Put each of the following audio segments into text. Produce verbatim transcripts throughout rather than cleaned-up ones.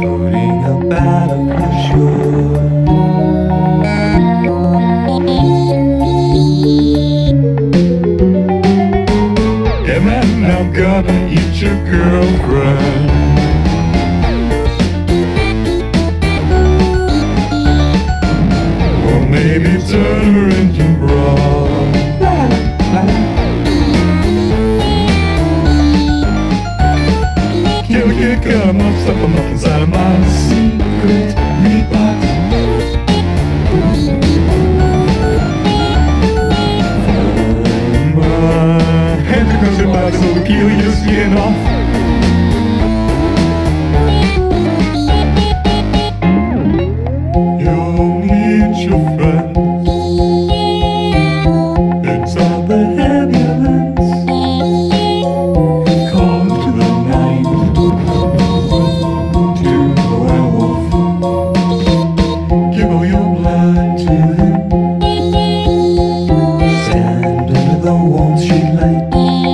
floating up out of the shore. Yeah man, I'm gonna eat your girlfriend. Or maybe turn her into broth. Kill a kick, cut him up, stuff him up inside of my secret meat box. For my hands across your body so we peel your skin off. You'll meet your friends. It's all the ambulance. Call to the night. To the werewolf. Give all your blood to him. Stand under the warm street light.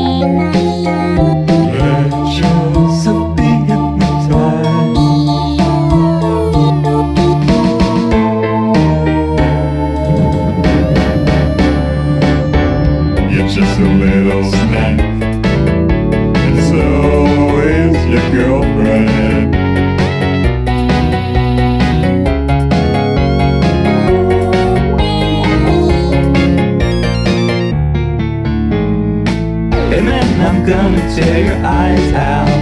Let yourself be hypnotized. You're just a little snack, and so is your girlfriend. And then I'm gonna tear your eyes out.